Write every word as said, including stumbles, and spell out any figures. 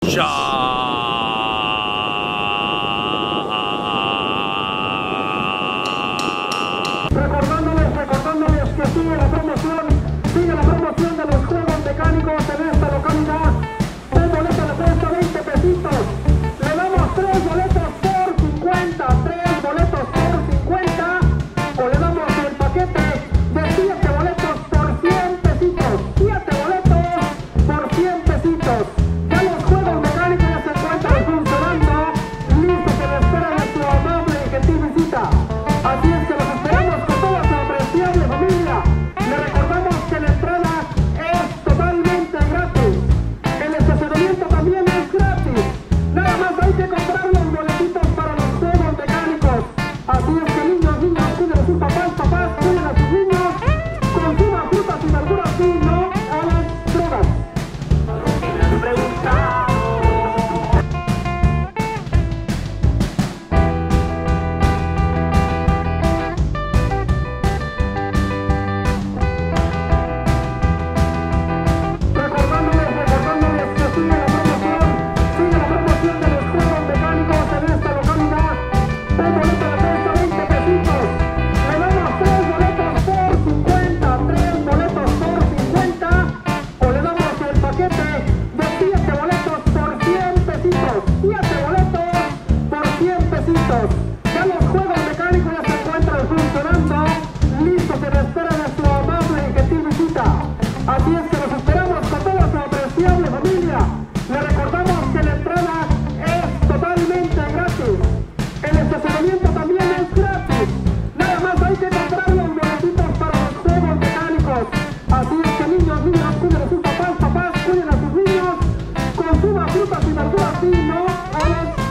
Ya. Recordándoles, recordándoles que sigue la promoción, sigue la promoción de los juegos mecánicos en esta localidad. Un boleto le cuesta veinte pesitos. Le damos tres boletos por cincuenta, tres boletos por cincuenta. O le damos el paquete de siete boletos por cien pesitos. siete boletos por cien pesitos. Ya los juegos mecánicos ya se encuentran funcionando, listos que le esperan a su amable y gentil visita. Así es que los esperamos con toda su apreciable familia. Le recordamos que la entrada es totalmente gratis. El estacionamiento también es gratis. Nada más hay que comprar los boletitos para los juegos mecánicos. Así es que niños, niños, cuiden a sus papás, papás, cuiden a sus niños. Consuman frutas y verduras y no a las drogas. Recordándoles, recordándoles que sigue la promoción, sigue la promoción de los juegos mecánicos en esta localidad. Un boleto le cuesta veinte pesitos. Le damos tres boletos por cincuenta, tres boletos por cincuenta. O le damos el paquete de siete boletos por cien pesitos. siete boletos por cien pesitos. Ya los juegos mecánicos ya se encuentran funcionando, listos que le esperan a su amable y gentil visita. Así es que los esperamos con toda su apreciable familia. Le recordamos que la entrada es totalmente gratis. El estacionamiento también es gratis. Nada más hay que comprar los boletitos para los juegos mecánicos. Así es que niños, niños, cuiden a sus papás, papás, cuiden a sus niños. Consuman frutas y verduras y no a las